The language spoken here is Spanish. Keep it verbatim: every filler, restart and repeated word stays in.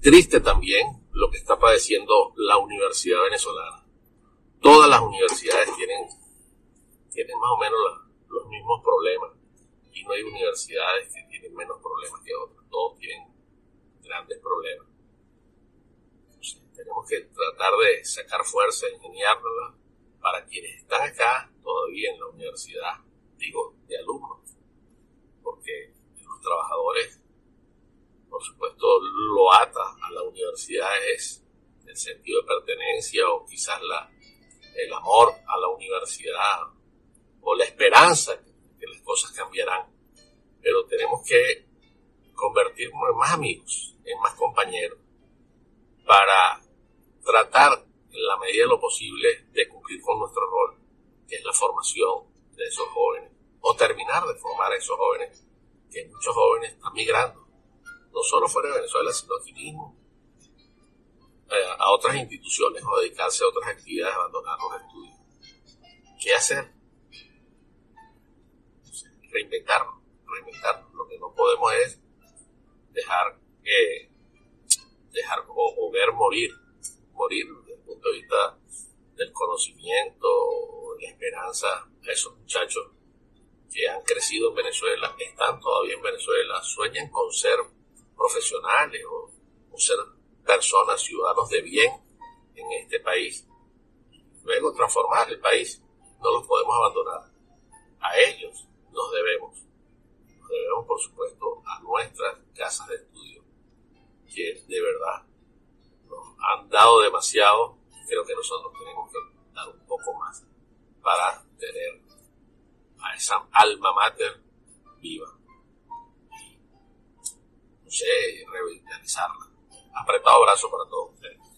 triste también lo que está padeciendo la universidad venezolana. Todas las universidades tienen, tienen más o menos la, los mismos problemas, y no hay universidades que tienen menos problemas que otras. Todos tienen grandes problemas. Entonces, tenemos que tratar de sacar fuerza, ingeniárnosla para quienes están acá todavía en la universidad, digo, de alumnos, porque los trabajadores, por supuesto, lo ata a la universidad es el sentido de pertenencia, o quizás la, el amor a la universidad, o la esperanza que las cosas cambiarán. Pero tenemos que convertirnos en más amigos, en más compañeros, para tratar, en la medida de lo posible, de cumplir con nuestro rol, que es la formación de esos jóvenes, o terminar de formar a esos jóvenes, que muchos jóvenes están migrando, no solo fuera de Venezuela, sino aquí mismo, eh, a otras instituciones, o dedicarse a otras actividades, abandonar los estudios. ¿Qué hacer? Reinventarnos, reinventarnos. Lo que no podemos es dejar que, dejar o, o ver morir, morir desde el punto de vista del conocimiento, la esperanza a esos muchachos que han crecido en Venezuela, están todavía en Venezuela, sueñan con ser profesionales o, o ser personas, ciudadanos de bien en este país, luego transformar el país. No los podemos abandonar. A ellos nos debemos, nos debemos por supuesto a nuestras casas de estudio, que de verdad nos han dado demasiado. Creo que nosotros tenemos que dar un poco más para tener a esa alma mater viva y, no sé, revitalizarla. Apretado abrazo para todos ustedes.